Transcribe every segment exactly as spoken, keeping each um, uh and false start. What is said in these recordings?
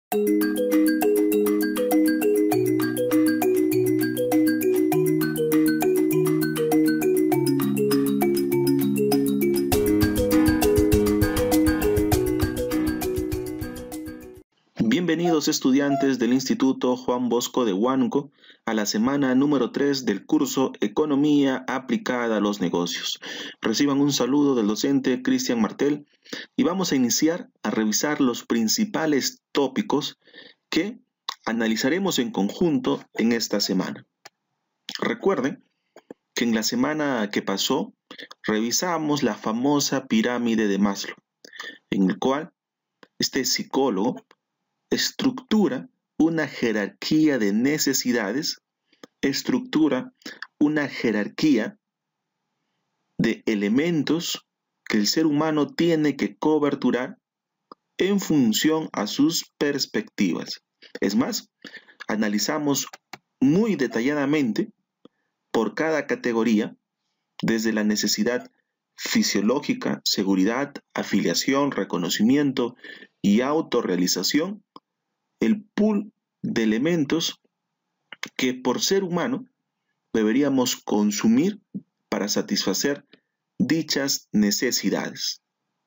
Bienvenidos estudiantes del Instituto Juan Bosco de Huánuco a la semana número tres del curso Economía aplicada a los negocios. Reciban un saludo del docente Cristian Martel y vamos a iniciar a revisar los principales tópicos que analizaremos en conjunto en esta semana. Recuerden que en la semana que pasó revisamos la famosa pirámide de Maslow, en el cual este psicólogo estructura una jerarquía de necesidades, estructura una jerarquía de elementos que el ser humano tiene que coberturar en función a sus perspectivas. Es más, analizamos muy detalladamente por cada categoría, desde la necesidad fisiológica, seguridad, afiliación, reconocimiento y autorrealización, el pool de elementos que por ser humano deberíamos consumir para satisfacer dichas necesidades.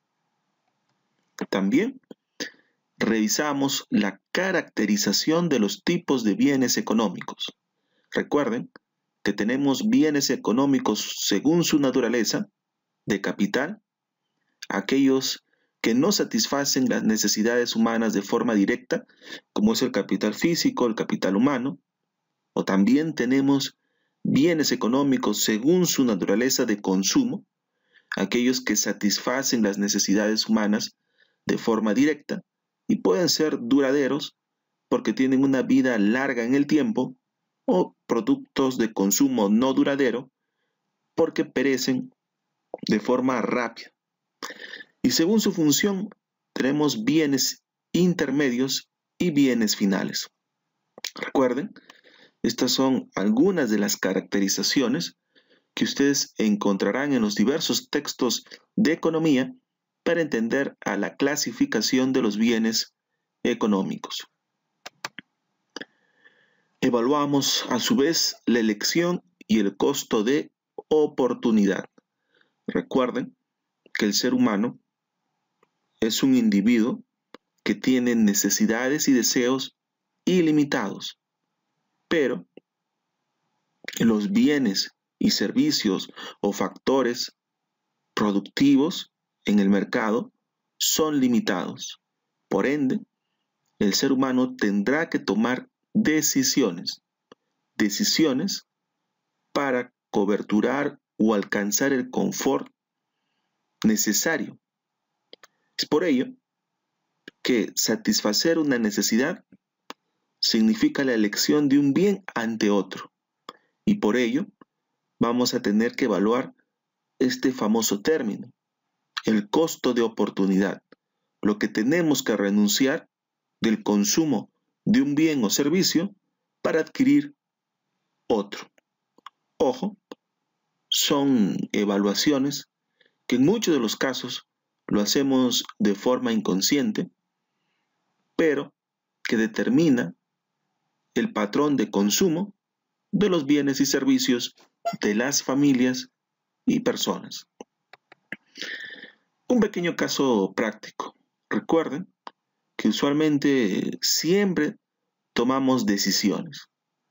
También revisamos la caracterización de los tipos de bienes económicos. Recuerden que tenemos bienes económicos según su naturaleza, de capital, aquellos que no satisfacen las necesidades humanas de forma directa, como es el capital físico, el capital humano, o también tenemos bienes económicos según su naturaleza de consumo, aquellos que satisfacen las necesidades humanas de forma directa y pueden ser duraderos porque tienen una vida larga en el tiempo, o productos de consumo no duradero porque perecen de forma rápida. Y según su función, tenemos bienes intermedios y bienes finales. Recuerden, estas son algunas de las caracterizaciones que ustedes encontrarán en los diversos textos de economía para entender a la clasificación de los bienes económicos. Evaluamos a su vez la elección y el costo de oportunidad. Recuerden que el ser humano es un individuo que tiene necesidades y deseos ilimitados, pero los bienes y servicios o factores productivos en el mercado son limitados. Por ende, el ser humano tendrá que tomar decisiones, decisiones para coberturar o alcanzar el confort necesario. Es por ello que satisfacer una necesidad significa la elección de un bien ante otro. Y por ello vamos a tener que evaluar este famoso término, el costo de oportunidad, lo que tenemos que renunciar del consumo de un bien o servicio para adquirir otro. Ojo, son evaluaciones que en muchos de los casos lo hacemos de forma inconsciente, pero que determina el patrón de consumo de los bienes y servicios de las familias y personas. Un pequeño caso práctico. Recuerden que usualmente siempre tomamos decisiones.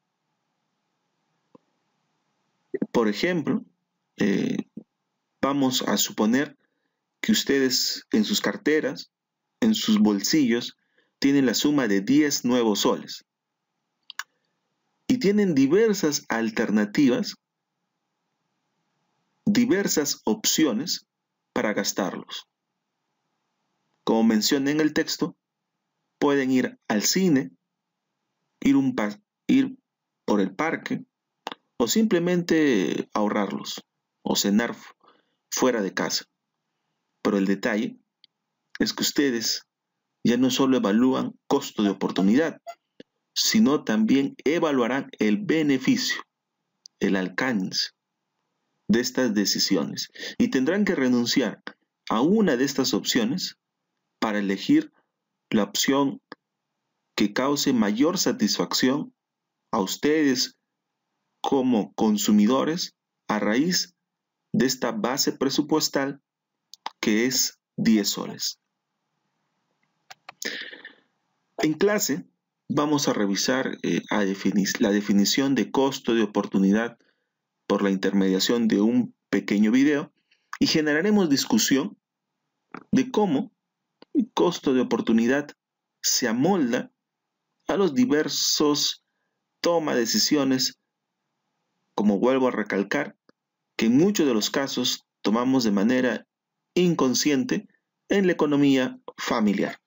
Por ejemplo, eh, vamos a suponer que ustedes en sus carteras, en sus bolsillos, tienen la suma de diez nuevos soles y tienen diversas alternativas, diversas opciones para gastarlos. Como menciona en el texto, pueden ir al cine, ir, un pa- ir por el parque o simplemente ahorrarlos o cenar fuera de casa. Pero el detalle es que ustedes ya no solo evalúan costo de oportunidad, sino también evaluarán el beneficio, el alcance de estas decisiones y tendrán que renunciar a una de estas opciones para elegir la opción que cause mayor satisfacción a ustedes como consumidores a raíz de esta base presupuestal que es diez soles. En clase vamos a revisar eh, a defini- la definición de costo de oportunidad por la intermediación de un pequeño video y generaremos discusión de cómo el costo de oportunidad se amolda a los diversos toma de decisiones, como vuelvo a recalcar, que en muchos de los casos tomamos de manera inconsciente en la economía familiar.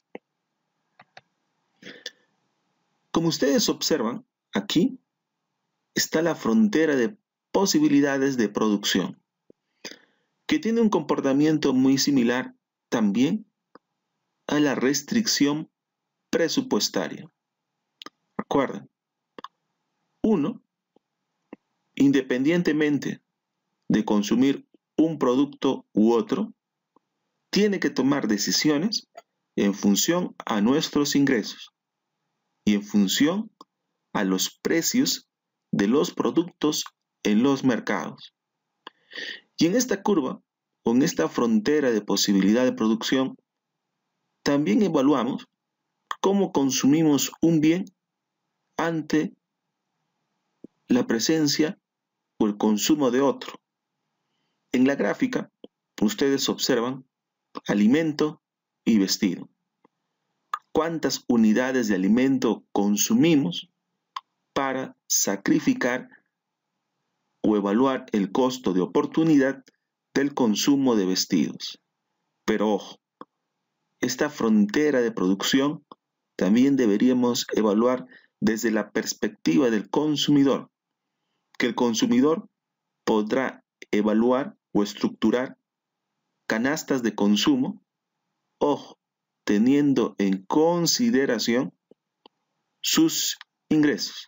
Como ustedes observan, aquí está la frontera de posibilidades de producción, que tiene un comportamiento muy similar también a la restricción presupuestaria. Recuerden, uno, independientemente de consumir un producto u otro, tiene que tomar decisiones en función a nuestros ingresos y en función a los precios de los productos en los mercados. Y en esta curva, o en esta frontera de posibilidad de producción, también evaluamos cómo consumimos un bien ante la presencia o el consumo de otro. En la gráfica, ustedes observan alimento y vestido. ¿Cuántas unidades de alimento consumimos para sacrificar o evaluar el costo de oportunidad del consumo de vestidos? Pero ojo, esta frontera de producción también deberíamos evaluar desde la perspectiva del consumidor, que el consumidor podrá evaluar o estructurar canastas de consumo, ojo, teniendo en consideración sus ingresos.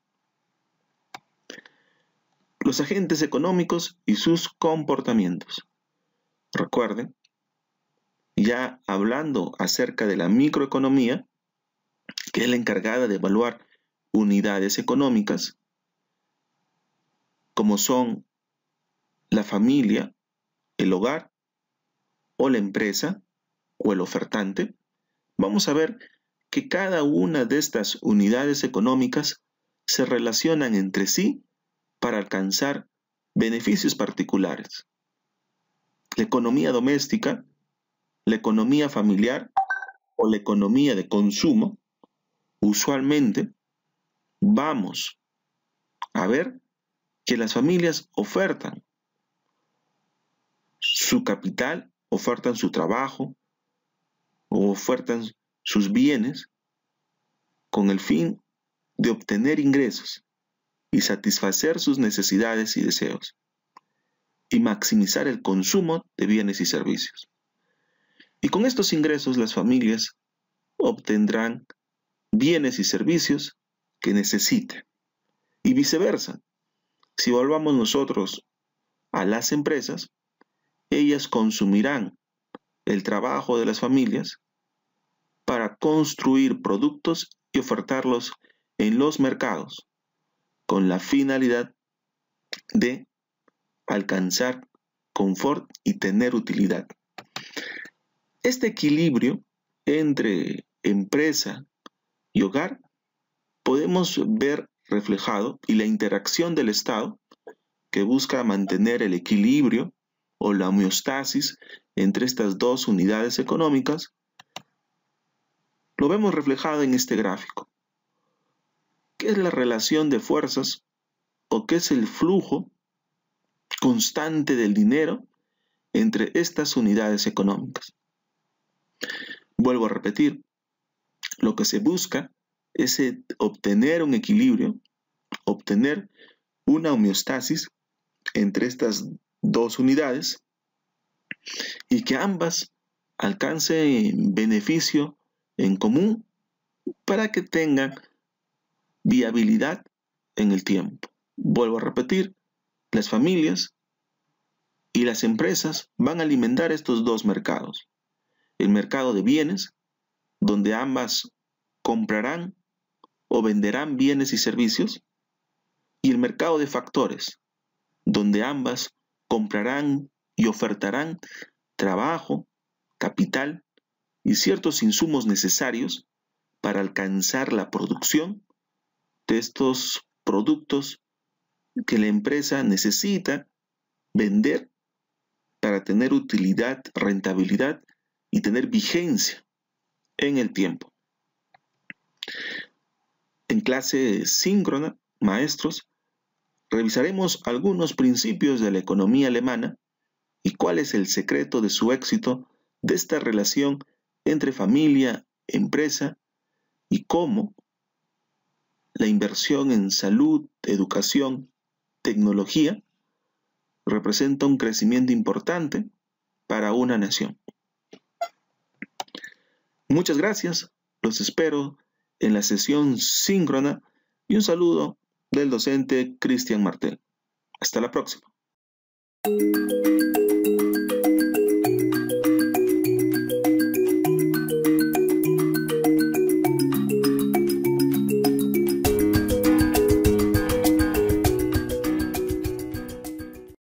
Los agentes económicos y sus comportamientos. Recuerden, ya hablando acerca de la microeconomía, que es la encargada de evaluar unidades económicas, como son la familia, el hogar o la empresa o el ofertante, vamos a ver que cada una de estas unidades económicas se relacionan entre sí para alcanzar beneficios particulares. La economía doméstica, la economía familiar o la economía de consumo, usualmente vamos a ver que las familias ofertan su capital, ofertan su trabajo o ofertan sus bienes con el fin de obtener ingresos y satisfacer sus necesidades y deseos y maximizar el consumo de bienes y servicios. Y con estos ingresos las familias obtendrán bienes y servicios que necesiten. Y viceversa, si volvamos nosotros a las empresas, ellas consumirán el trabajo de las familias para construir productos y ofertarlos en los mercados con la finalidad de alcanzar confort y tener utilidad. Este equilibrio entre empresa y hogar podemos ver reflejado y la interacción del Estado que busca mantener el equilibrio o la homeostasis entre estas dos unidades económicas, lo vemos reflejado en este gráfico. ¿Qué es la relación de fuerzas o qué es el flujo constante del dinero entre estas unidades económicas? Vuelvo a repetir, lo que se busca es obtener un equilibrio, obtener una homeostasis entre estas dos unidades y que ambas alcancen beneficio en común para que tengan viabilidad en el tiempo. Vuelvo a repetir, las familias y las empresas van a alimentar estos dos mercados. El mercado de bienes, donde ambas comprarán o venderán bienes y servicios, y el mercado de factores, donde ambas comprarán y ofertarán trabajo, capital y ciertos insumos necesarios para alcanzar la producción de estos productos que la empresa necesita vender para tener utilidad, rentabilidad y tener vigencia en el tiempo. En clase síncrona, maestros, revisaremos algunos principios de la economía alemana y cuál es el secreto de su éxito de esta relación entre familia, empresa y cómo la inversión en salud, educación, tecnología representa un crecimiento importante para una nación. Muchas gracias, los espero en la sesión síncrona y un saludo del docente Cristian Martel. Hasta la próxima.